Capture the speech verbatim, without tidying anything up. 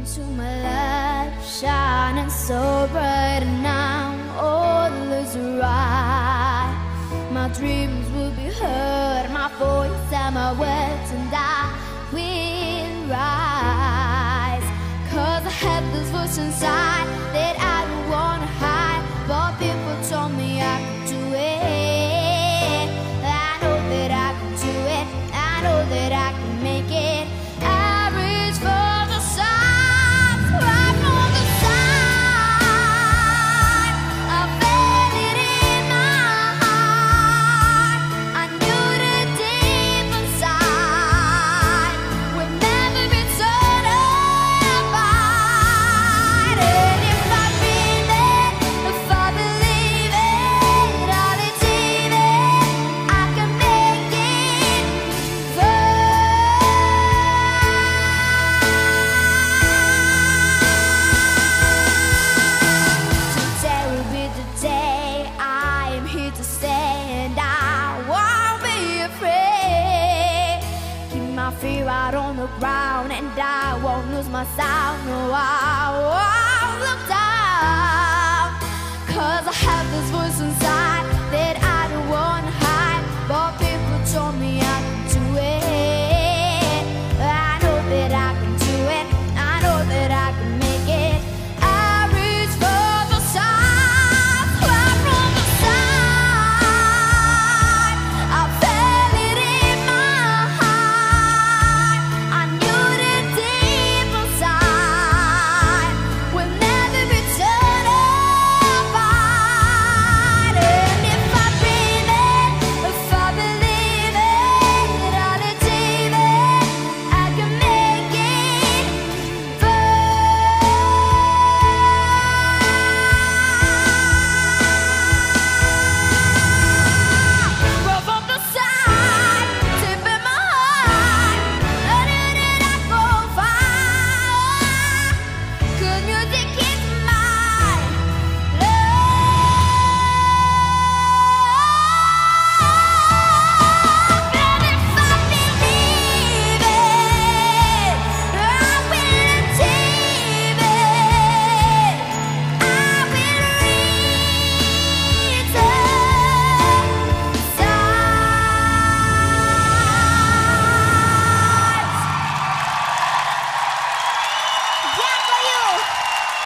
to my life, shining so bright, and now all is right. My dreams will be heard, my voice and my words, and I will rise. Cause I have this voice inside that I don't wanna hide, but people told me I could do it. I know that I can do it, I know that I can make it. I reach for the stars, right on the side. I felt it in my heart, I knew it deep inside. We'll never be torn apart. And if I feel it, if I believe it, I'll achieve it. I can make it Today will be the day I am here to stay, and I won't be afraid. Keep my feet out on the ground, and I won't lose my sound. No, I won't look down, cause I have this voice inside